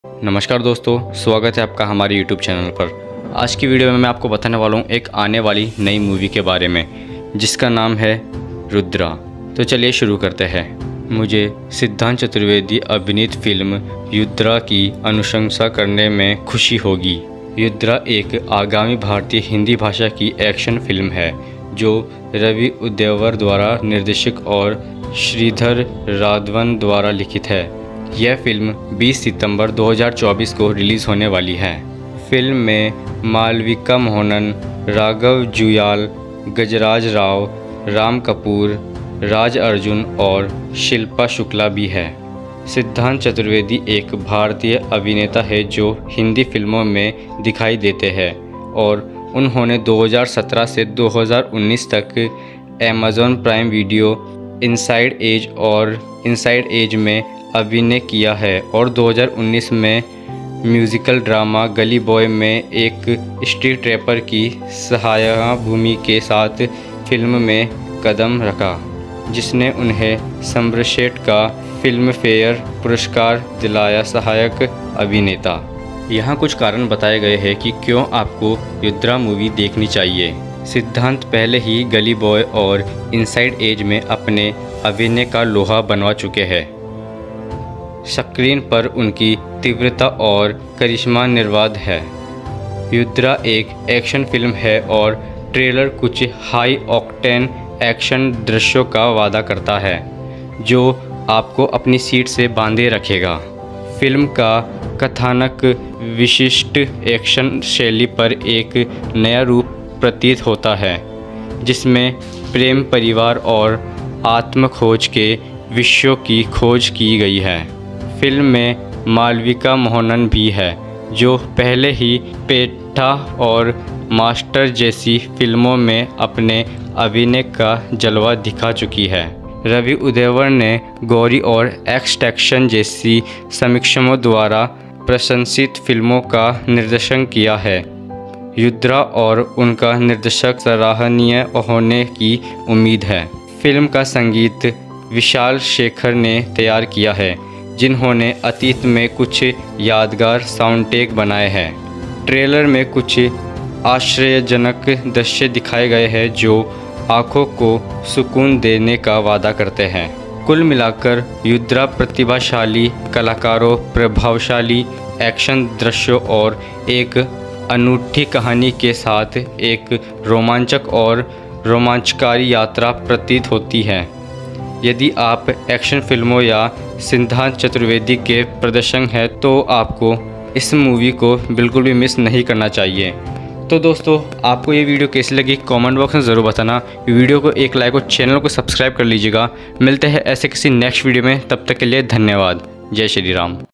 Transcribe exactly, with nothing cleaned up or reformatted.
नमस्कार दोस्तों, स्वागत है आपका हमारे यूट्यूब चैनल पर। आज की वीडियो में मैं आपको बताने वाला हूँ एक आने वाली नई मूवी के बारे में जिसका नाम है रुद्रा। तो चलिए शुरू करते हैं। मुझे सिद्धांत चतुर्वेदी अभिनीत फिल्म युद्रा की अनुशंसा करने में खुशी होगी। युद्रा एक आगामी भारतीय हिंदी भाषा की एक्शन फिल्म है जो रवि उद्यवर द्वारा निर्देशित और श्रीधर राघवन द्वारा लिखित है। यह फिल्म बीस सितंबर दो हज़ार चौबीस को रिलीज़ होने वाली है। फिल्म में मालविका मोहनन, राघव जुयाल, गजराज राव, राम कपूर, राज अर्जुन और शिल्पा शुक्ला भी है। सिद्धांत चतुर्वेदी एक भारतीय अभिनेता है जो हिंदी फिल्मों में दिखाई देते हैं और उन्होंने दो हज़ार सत्रह से दो हज़ार उन्नीस तक Amazon Prime Video Inside Edge और इनसाइड एज में अभिनय किया है और दो हज़ार उन्नीस में म्यूज़िकल ड्रामा गली बॉय में एक स्ट्रीट रैपर की सहायक भूमिका के साथ फिल्म में कदम रखा, जिसने उन्हें सर्वश्रेष्ठ का फिल्म फेयर पुरस्कार दिलाया। सहायक अभिनेता। यहाँ कुछ कारण बताए गए हैं कि क्यों आपको युद्रा मूवी देखनी चाहिए। सिद्धांत पहले ही गली बॉय और इनसाइड एज में अपने अभिनय का लोहा बनवा चुके हैं। स्क्रीन पर उनकी तीव्रता और करिश्मा निर्बाध है। युद्रा एक एक्शन फिल्म है और ट्रेलर कुछ हाई ऑक्टेन एक्शन दृश्यों का वादा करता है जो आपको अपनी सीट से बांधे रखेगा। फिल्म का कथानक विशिष्ट एक्शन शैली पर एक नया रूप प्रतीत होता है जिसमें प्रेम, परिवार और आत्मखोज के विषयों की खोज की गई है। फिल्म में मालविका मोहनन भी है जो पहले ही पेठा और मास्टर जैसी फिल्मों में अपने अभिनय का जलवा दिखा चुकी है। रवि उद्यवर ने गौरी और एक्सट्रैक्शन जैसी समीक्षकों द्वारा प्रशंसित फिल्मों का निर्देशन किया है। युद्रा और उनका निर्देशक सराहनीय होने की उम्मीद है। फिल्म का संगीत विशाल शेखर ने तैयार किया है जिन्होंने अतीत में कुछ यादगार साउंडट्रैक बनाए हैं। ट्रेलर में कुछ आश्चर्यजनक दृश्य दिखाए गए हैं जो आंखों को सुकून देने का वादा करते हैं। कुल मिलाकर युद्रा प्रतिभाशाली कलाकारों, प्रभावशाली एक्शन दृश्यों और एक अनूठी कहानी के साथ एक रोमांचक और रोमांचकारी यात्रा प्रतीत होती है। यदि आप एक्शन फिल्मों या सिद्धांत चतुर्वेदी के प्रदर्शन हैं तो आपको इस मूवी को बिल्कुल भी मिस नहीं करना चाहिए। तो दोस्तों, आपको ये वीडियो कैसी लगी कमेंट बॉक्स में ज़रूर बताना। वीडियो को एक लाइक और चैनल को सब्सक्राइब कर लीजिएगा। मिलते हैं ऐसे किसी नेक्स्ट वीडियो में, तब तक के लिए धन्यवाद। जय श्री राम।